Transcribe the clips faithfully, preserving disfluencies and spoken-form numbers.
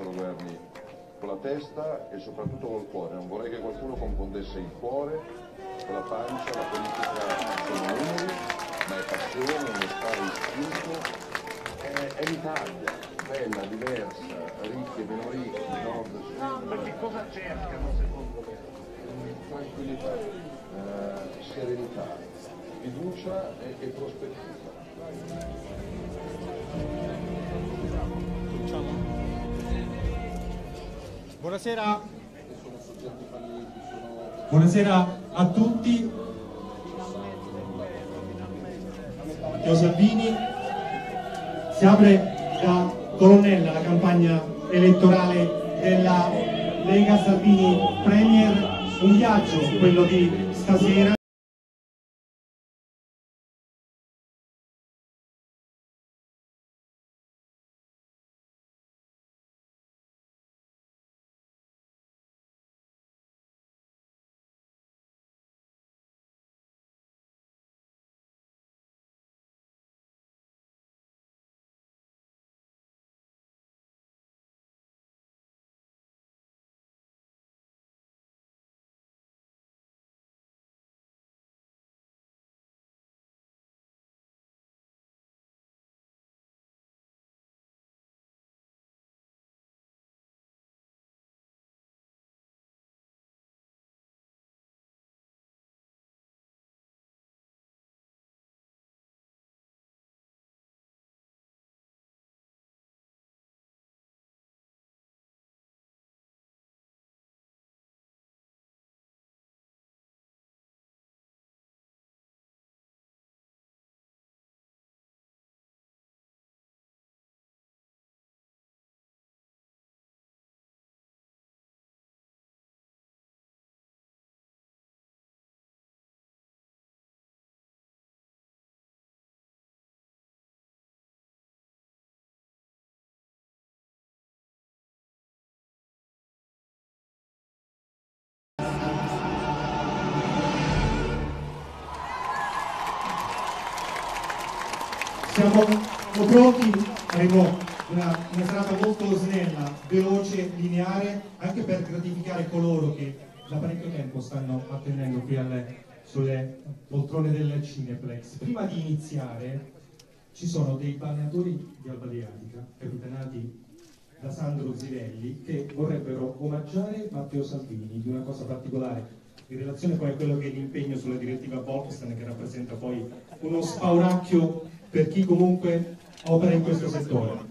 solo governi con la testa e soprattutto col cuore. Non vorrei che qualcuno confondesse il cuore con la pancia. La politica sono numeri, ma è passione, onestà, istinto. È, è l'Italia, bella, diversa, ricchi e meno ricchi, nord, sud. No, ma che cosa cercano secondo me? Tranquillità, eh, serenità, fiducia e, e prospettiva. Buonasera. Buonasera a tutti. Matteo Salvini. Si apre da Colonnella la campagna elettorale della Lega Salvini Premier. Un viaggio, quello di stasera. Siamo pronti, avremo una, una serata molto snella, veloce, lineare, anche per gratificare coloro che da parecchio tempo stanno attendendo qui alle, sulle poltrone del Cineplex. Prima di iniziare ci sono dei balneatori di Alba Adriatica, capitanati da Sandro Zivelli, che vorrebbero omaggiare Matteo Salvini di una cosa particolare in relazione poi a quello che è l'impegno sulla direttiva Bolkestein, che rappresenta poi uno spauracchio per chi comunque opera in questo settore.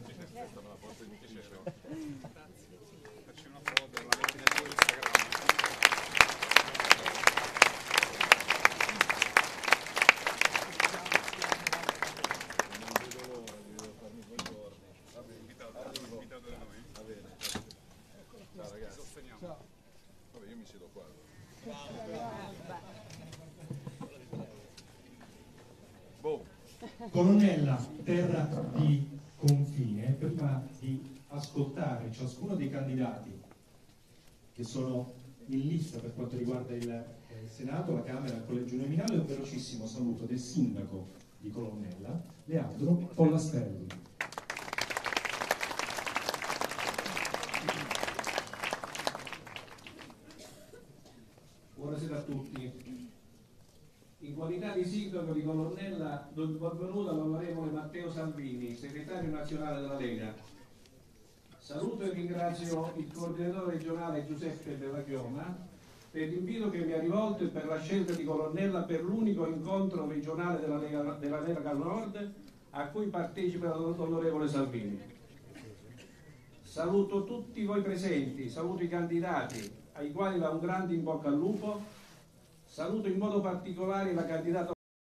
Colonnella, terra di confine. Prima di ascoltare ciascuno dei candidati che sono in lista per quanto riguarda il eh, Senato, la Camera, il Collegio Uninominale, un velocissimo saluto del sindaco di Colonnella, Leandro Pollastelli. Buonasera a tutti. In qualità di sindaco di Colonnella do il benvenuto all'onorevole Matteo Salvini, segretario nazionale della Lega. Saluto e ringrazio il coordinatore regionale Giuseppe Della Chioma per l'invito che mi ha rivolto e per la scelta di Colonnella per l'unico incontro regionale della Lega, della Lega Nord a cui partecipa l'onorevole Salvini. Saluto tutti voi presenti, saluto i candidati ai quali da un grande in bocca al lupo. Saluto in modo particolare la candidata